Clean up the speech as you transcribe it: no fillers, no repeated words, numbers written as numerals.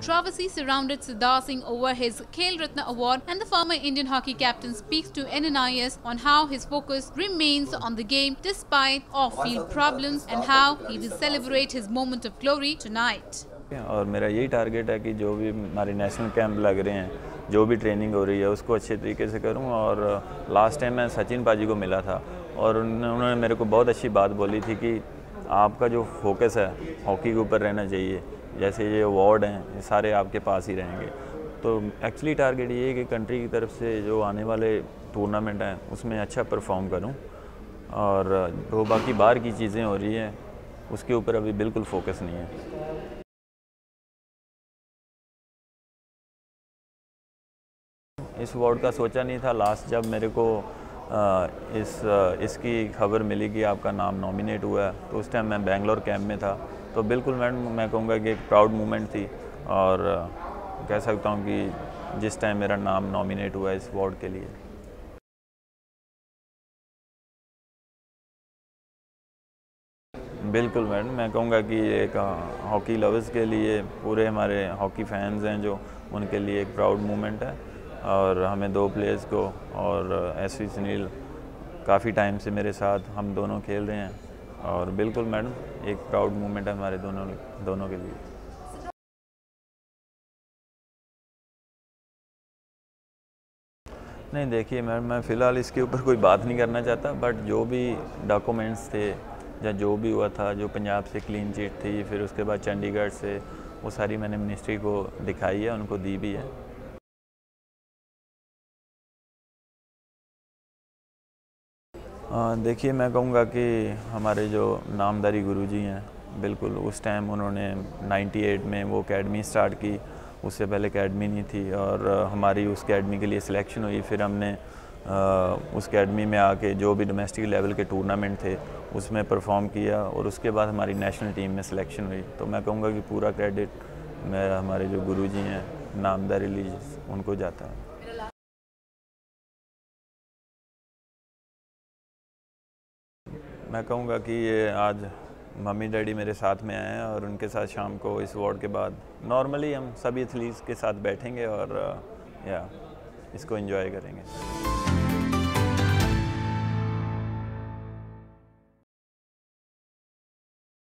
controversy surrounded Sardar Singh over his Khel Ratna Award, and the former Indian hockey captain speaks to NNIS on how his focus remains on the game despite off-field problems and how he will celebrate his moment of glory tonight. और मेरा यही target है कि जो भी हमारे national camp लग रहे हैं, जो भी ट्रेनिंग हो रही है उसको अच्छे तरीके से करूं। और लास्ट टाइम मैं सचिन पाजी को मिला था और उन्होंने मेरे को बहुत अच्छी बात बोली थी कि आपका जो फोकस है हॉकी के ऊपर रहना चाहिए, जैसे ये अवार्ड हैं ये सारे आपके पास ही रहेंगे। तो एक्चुअली टारगेट ये है कि कंट्री की तरफ से जो आने वाले टूर्नामेंट हैं उसमें अच्छा परफॉर्म करूं, और जो बाकी बाहर की चीज़ें हो रही हैं उसके ऊपर अभी बिल्कुल फोकस नहीं है। इस अवार्ड का सोचा नहीं था। लास्ट जब मेरे को इसकी खबर मिली कि आपका नाम नॉमिनेट हुआ है तो उस टाइम मैं बेंगलोर कैंप में था। तो बिल्कुल मैं कहूँगा कि एक प्राउड मोमेंट थी, और कह सकता हूँ कि जिस टाइम मेरा नाम नॉमिनेट हुआ है इस अवार्ड के लिए। बिल्कुल मैडम, मैं कहूँगा कि एक हॉकी लवर्स के लिए, पूरे हमारे हॉकी फैंस हैं जो, उनके लिए एक प्राउड मोमेंट है। और हमें दो प्लेयर्स को, और एसवी सुनील काफ़ी टाइम से मेरे साथ हम दोनों खेल रहे हैं, और बिल्कुल मैडम एक प्राउड मोमेंट है हमारे दोनों के लिए। नहीं देखिए मैडम, मैं फ़िलहाल इसके ऊपर कोई बात नहीं करना चाहता, बट जो भी डॉक्यूमेंट्स थे या जो भी हुआ था, जो पंजाब से क्लीन चिट थी, फिर उसके बाद चंडीगढ़ से, वो सारी मैंने मिनिस्ट्री को दिखाई है, उनको दी भी है। देखिए मैं कहूँगा कि हमारे जो नामदारी गुरुजी हैं, बिल्कुल उस टाइम उन्होंने 98 में वो एकेडमी स्टार्ट की। उससे पहले एकेडमी नहीं थी, और हमारी उस एकेडमी के लिए सिलेक्शन हुई। फिर हमने उस एकेडमी में आके जो भी डोमेस्टिक लेवल के टूर्नामेंट थे उसमें परफॉर्म किया, और उसके बाद हमारी नेशनल टीम में सिलेक्शन हुई। तो मैं कहूँगा कि पूरा क्रेडिट मेरा हमारे जो गुरुजी हैं नामदारी लीज उनको जाता है। मैं कहूँगा कि ये आज मम्मी डैडी मेरे साथ में आए हैं, और उनके साथ शाम को इस अवार्ड के बाद नॉर्मली हम सभी एथलीट्स के साथ बैठेंगे और इसको एंजॉय करेंगे।